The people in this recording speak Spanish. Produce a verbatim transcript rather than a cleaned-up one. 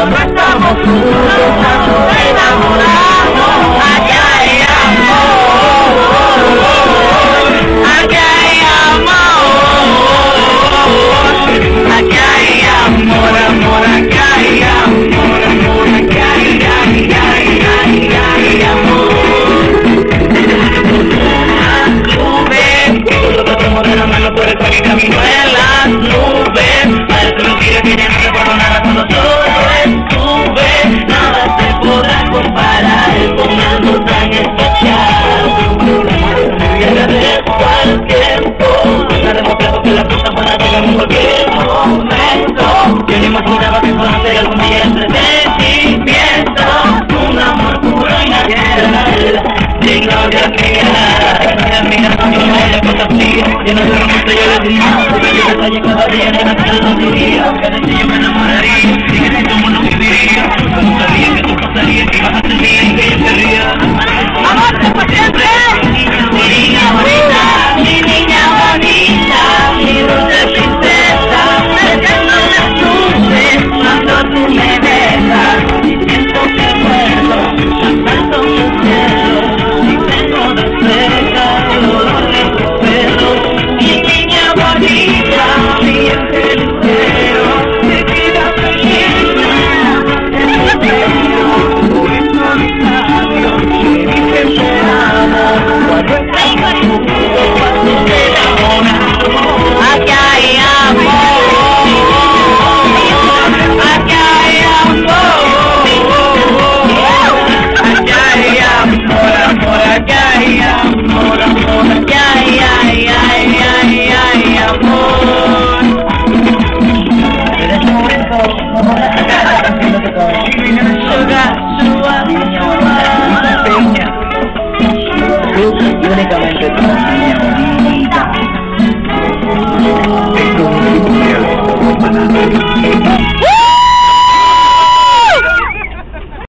no estamos juntos, estamos enamorados. Aquí hay amor, aquí hay amor, aquí hay amor, amor, aquí hay amor, amor, aquí hay, hay, hay, hay, hay amor. De la mano por el parque camino en las nubes. Parece mentira que ya no recuerdo nada cuando todo estuve. Nada se podrá comparar con algo tan especial. Llega de cualquier cosa, ha demostrado que las cosas buenas llegan en cualquier momento. Yo no imaginaba que conocer algún día entre sentimientos, un amor puro y natural, digno de admirar. Mira, no me vaya con la fría, yo no sé cómo estoy yo le diría, porque yo te traigo cada día, nena, cada día, cada día yo me enamoraría.